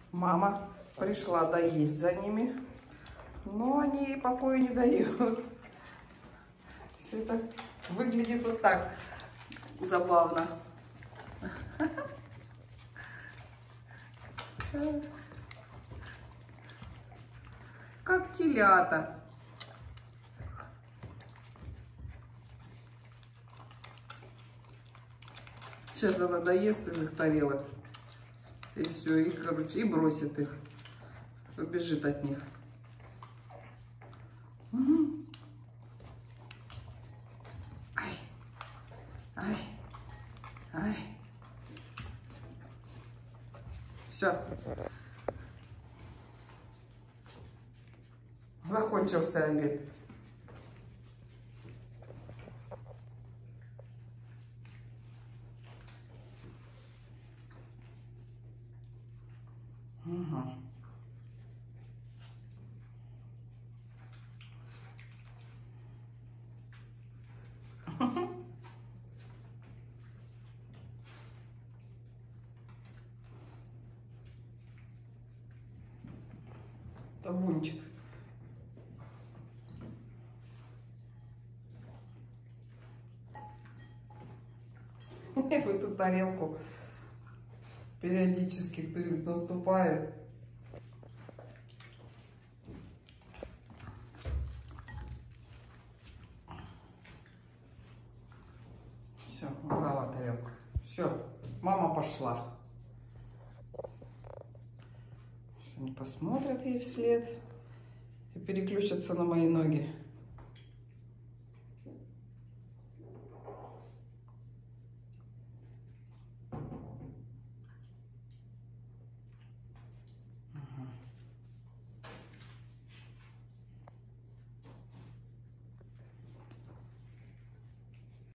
Мама пришла доесть за ними, но они ей покоя не дают. Все это выглядит вот так забавно. Как телята. Сейчас она доест из их тарелок. И все, и, короче, и бросит их. Побежит от них. Угу. Ай. Ай. Ай. Все. Закончился обед. Угу. Табунчик. В эту тарелку периодически кто-нибудь наступает. Все, убрала тарелку. Все, мама пошла. Сейчас они посмотрят ей вслед и переключатся на мои ноги.